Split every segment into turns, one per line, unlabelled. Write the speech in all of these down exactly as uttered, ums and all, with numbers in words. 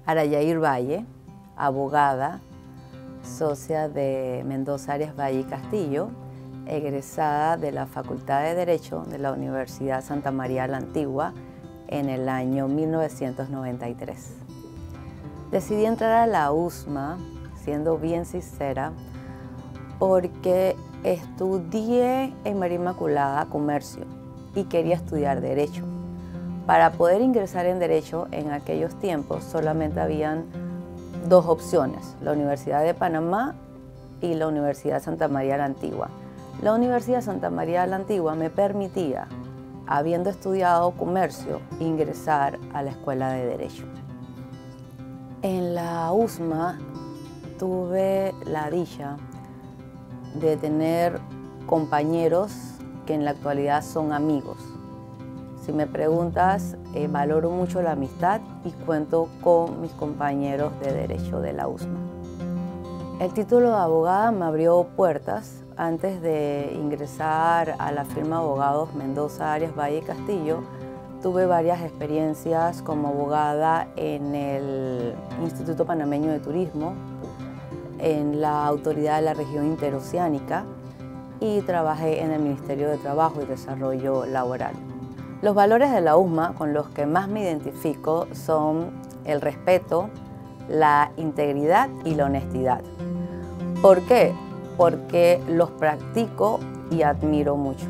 Arayair Valle, abogada, socia de Mendoza Arias Valle y Castillo, egresada de la Facultad de Derecho de la Universidad Santa María la Antigua en el año mil novecientos noventa y tres. Decidí entrar a la U S M A, siendo bien sincera, porque estudié en María Inmaculada Comercio y quería estudiar Derecho. Para poder ingresar en Derecho en aquellos tiempos solamente habían dos opciones, la Universidad de Panamá y la Universidad Santa María la Antigua. La Universidad Santa María la Antigua me permitía, habiendo estudiado Comercio, ingresar a la Escuela de Derecho. En la U S M A tuve la dicha de tener compañeros que en la actualidad son amigos. Si me preguntas, eh, valoro mucho la amistad y cuento con mis compañeros de Derecho de la U S M A. El título de abogada me abrió puertas. Antes de ingresar a la firma de abogados Mendoza Arias Valle y Castillo, tuve varias experiencias como abogada en el Instituto Panameño de Turismo, en la Autoridad de la Región Interoceánica y trabajé en el Ministerio de Trabajo y Desarrollo Laboral. Los valores de la U S M A con los que más me identifico son el respeto, la integridad y la honestidad. ¿Por qué? Porque los practico y admiro mucho.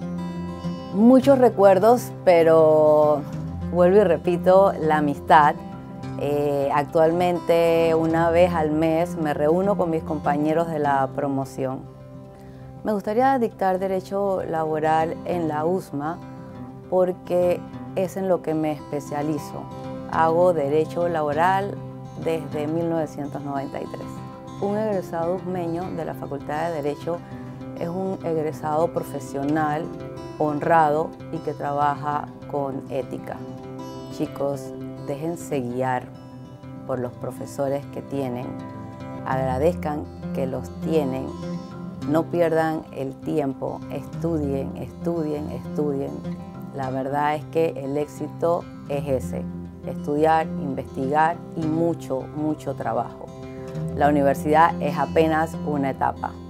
Muchos recuerdos, pero vuelvo y repito, la amistad. Eh, actualmente una vez al mes me reúno con mis compañeros de la promoción. Me gustaría dictar Derecho Laboral en la U S M A porque es en lo que me especializo. Hago Derecho Laboral desde mil novecientos noventa y tres. Un egresado usmeño de la Facultad de Derecho es un egresado profesional, honrado y que trabaja con ética. Chicos, déjense guiar por los profesores que tienen, agradezcan que los tienen, no pierdan el tiempo, estudien, estudien, estudien. La verdad es que el éxito es ese, estudiar, investigar y mucho, mucho trabajo. La universidad es apenas una etapa.